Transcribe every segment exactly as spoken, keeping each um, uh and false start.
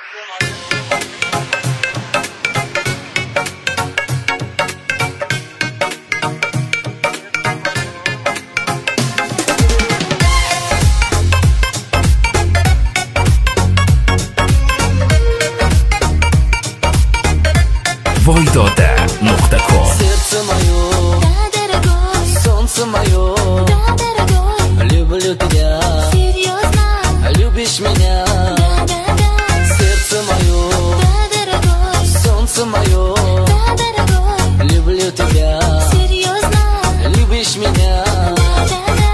войдода точка ком. Сердце мое, Да, дорогой, солнце мое, да, дорогой, люблю тебя, серьезно, любишь меня. да, да, да, Сердце мое, да, дорогой, солнце мое, да, дорогой, люблю тебя, серьезно, любишь меня. да, да, да.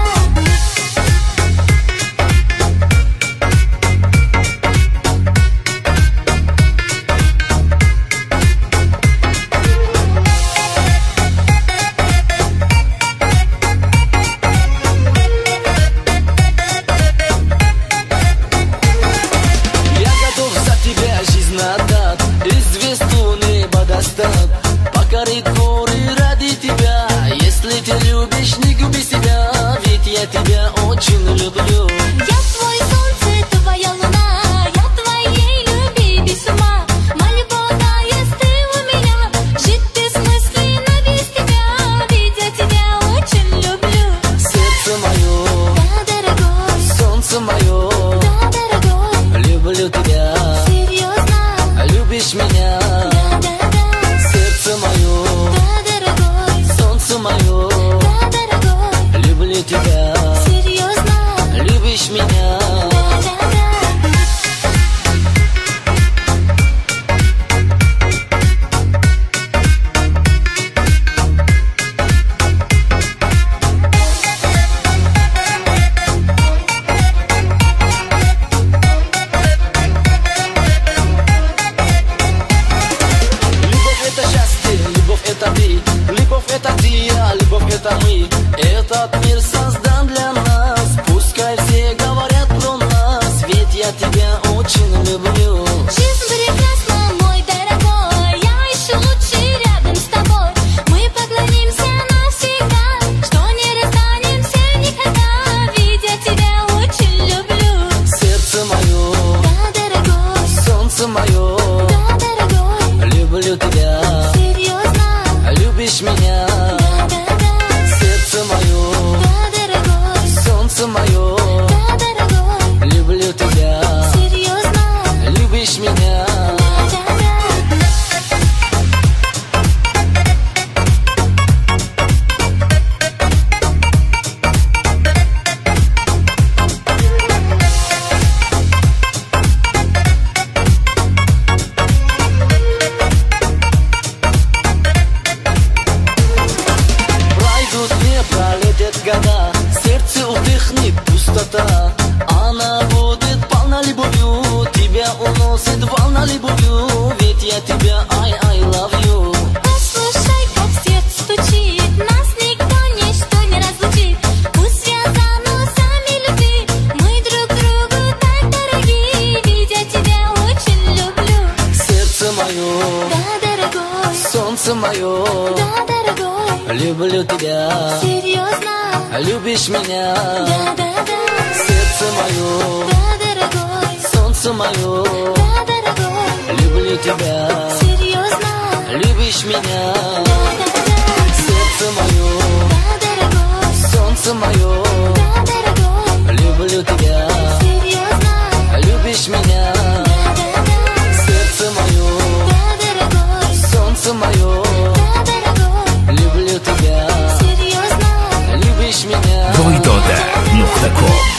Покорит горы ради тебя. Если ты любишь, не губи себя, ведь я тебя очень люблю. Я твой солнце, твоя луна, я твоей любви без ума. Мольба, есть ты у меня, жить без мыслей, но без тебя, ведь я тебя очень люблю. Сердце мое, Да, дорогой, солнце мое, да, дорогой, люблю тебя, серьезно, любишь меня. да, да, да, Сердце мое, да, дорогой, солнце мое, да, дорогой, люблю тебя, серьезно, любишь меня. да, да, да. Любовь это ты, а любовь это мы. Этот мир создан для нас. Пускай все говорят про нас, ведь я тебя очень люблю. Жизнь прекрасна, мой дорогой, я еще лучше рядом с тобой. Мы поклонимся навсегда, что не расстанемся никогда, ведь я тебя очень люблю. Сердце мое, Да, дорогой, солнце мое, да, дорогой, люблю тебя, серьезно, любишь меня. да, да, да, Сердце мое, да, дорогой, солнце мое, да, дорогой, люблю тебя, серьезно, любишь меня. да, да, да. Пролетят года, сердце утихнет пустота. Она будет полна любовью, тебя уносит волна любовью, ведь я тебя I, I love you. Послушай, как сердце стучит, нас никто, ничто не разлучит. Пусть связаны сами любви, мы друг другу так дороги, ведь я тебя очень люблю. Сердце мое, Да, дорогой, солнце мое, да, дорогой, люблю тебя, серьезно, любишь меня. да, да, да, Сердце мое, да, дорогой, солнце мое, да, дорогой, люблю тебя, серьезно, любишь меня. да, да, да, Сердце мое, да, дорогой, солнце мое, да, дорогой, люблю тебя, серьезно, любишь меня. да, да, да, Сердце мое, да, дорогой, солнце мое, да, дорогой, люблю тебя, серьезно, любишь меня. войдода точка ком.